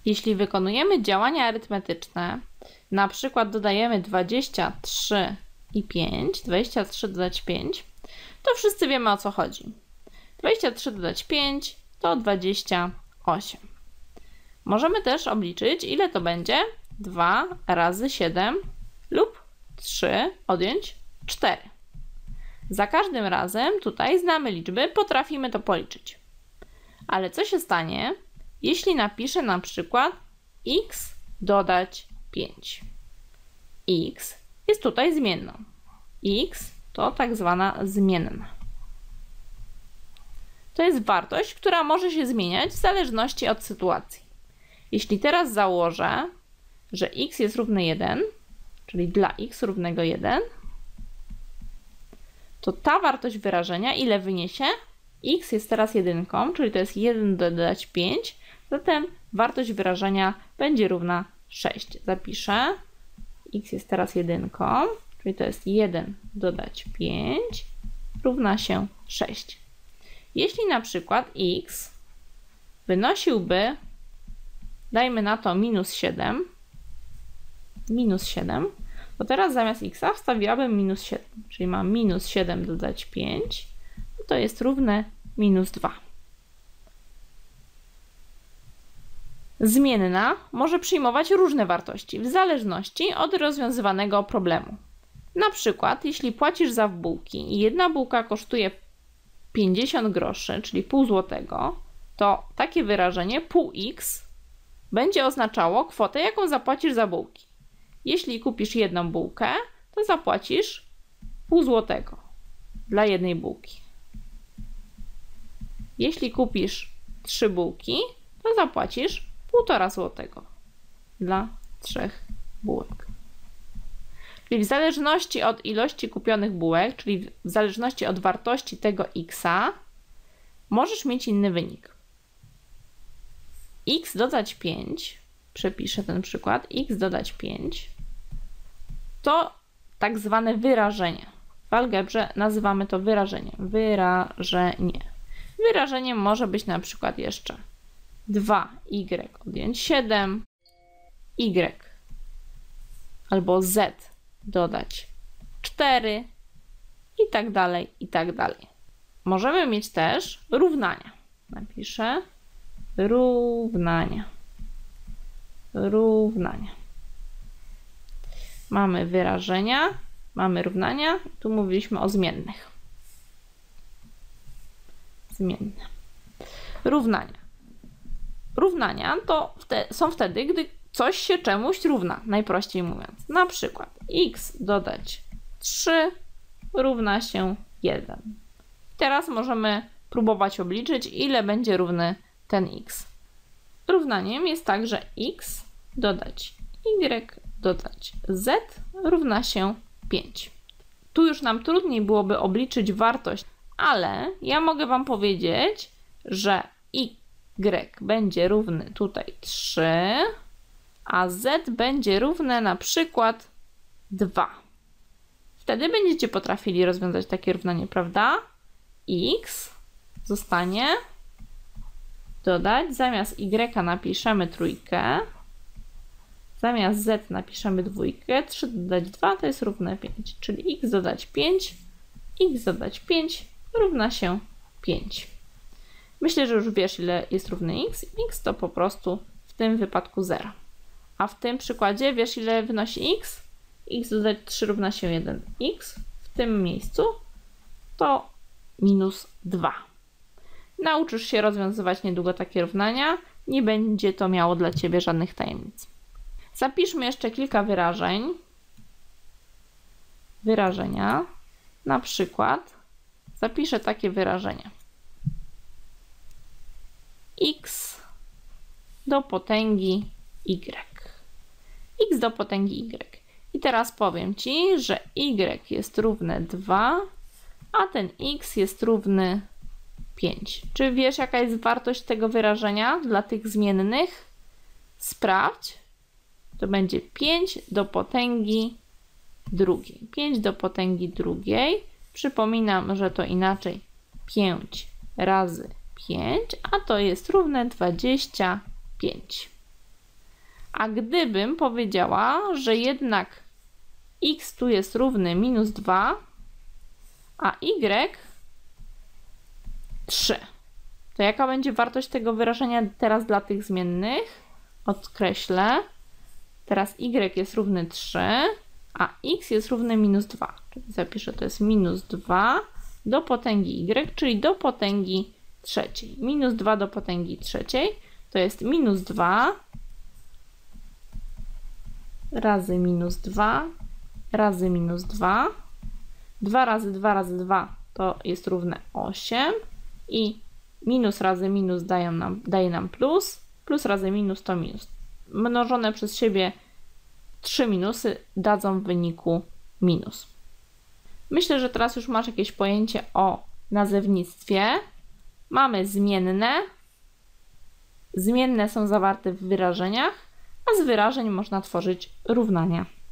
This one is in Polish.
Jeśli wykonujemy działania arytmetyczne, na przykład dodajemy 23 i 5, 23 dodać 5, to wszyscy wiemy, o co chodzi. 23 dodać 5 to 28. Możemy też obliczyć, ile to będzie 2 razy 7 lub 3 odjąć 4. Za każdym razem tutaj znamy liczby, potrafimy to policzyć. Ale co się stanie, jeśli napiszę na przykład x dodać 5? X jest tutaj zmienną. X to tak zwana zmienna. To jest wartość, która może się zmieniać w zależności od sytuacji. Jeśli teraz założę, że x jest równy 1, czyli dla x równego 1, to ta wartość wyrażenia ile wyniesie? X jest teraz 1, czyli to jest 1 dodać 5, zatem wartość wyrażenia będzie równa 6. Zapiszę. X jest teraz 1, czyli to jest 1 dodać 5 równa się 6. Jeśli na przykład x wynosiłby, dajmy na to minus 7, to teraz zamiast x wstawiłabym minus 7, czyli mam minus 7 dodać 5, to jest równe minus 2. Zmienna może przyjmować różne wartości w zależności od rozwiązywanego problemu. Na przykład, jeśli płacisz za bułki i jedna bułka kosztuje 50 groszy, czyli pół złotego, to takie wyrażenie pół x będzie oznaczało kwotę, jaką zapłacisz za bułki. Jeśli kupisz jedną bułkę, to zapłacisz pół złotego dla jednej bułki. Jeśli kupisz 3 bułki, to zapłacisz 1,5 złotego dla 3 bułek. Czyli w zależności od ilości kupionych bułek, czyli w zależności od wartości tego x-a, możesz mieć inny wynik. X dodać 5, przepiszę ten przykład, x dodać 5, to tak zwane wyrażenie. W algebrze nazywamy to wyrażeniem. Wyrażeniem może być na przykład jeszcze 2y odjąć 7, y albo z dodać 4 i tak dalej, i tak dalej. Możemy mieć też równania. Napiszę równania. Mamy wyrażenia, mamy równania. Tu mówiliśmy o zmiennych. Zmienne. Równania to są wtedy, gdy coś się czemuś równa, najprościej mówiąc. Na przykład x dodać 3 równa się 1. Teraz możemy próbować obliczyć, ile będzie równy ten x. Równaniem jest także x dodać y dodać z równa się 5. Tu już nam trudniej byłoby obliczyć wartość, ale ja mogę Wam powiedzieć, że y będzie równy tutaj 3, a z będzie równe na przykład 2. Wtedy będziecie potrafili rozwiązać takie równanie, prawda? X zostanie dodać, zamiast y napiszemy trójkę, zamiast z napiszemy dwójkę, 3 dodać 2 to jest równe 5, czyli x dodać 5 równa się 5. Myślę, że już wiesz, ile jest równy x. X to po prostu w tym wypadku 0. A w tym przykładzie wiesz, ile wynosi x? X dodać 3 równa się 1. X w tym miejscu to minus 2. Nauczysz się rozwiązywać niedługo takie równania. Nie będzie to miało dla Ciebie żadnych tajemnic. Zapiszmy jeszcze kilka wyrażeń. Wyrażenia. Na przykład zapiszę takie wyrażenia. X do potęgi y. X do potęgi y. I teraz powiem Ci, że y jest równe 2, a ten x jest równy 5. Czy wiesz, jaka jest wartość tego wyrażenia dla tych zmiennych? Sprawdź. To będzie 5 do potęgi drugiej. 5 do potęgi drugiej. Przypominam, że to inaczej 5 razy 5, a to jest równe 25. A gdybym powiedziała, że jednak x tu jest równy minus 2, a y 3, to jaka będzie wartość tego wyrażenia teraz dla tych zmiennych? Odkreślę. Teraz y jest równy 3, a x jest równy minus 2. Czyli zapiszę, to jest minus 2 do potęgi y, czyli do potęgi trzeciej. Minus 2 do potęgi trzeciej to jest minus 2 razy minus 2 razy minus 2. 2 razy 2 razy 2 to jest równe 8 i minus razy minus daje nam plus, plus razy minus to minus. Mnożone przez siebie 3 minusy dadzą w wyniku minus. Myślę, że teraz już masz jakieś pojęcie o nazewnictwie. Mamy zmienne. Zmienne są zawarte w wyrażeniach, a z wyrażeń można tworzyć równania.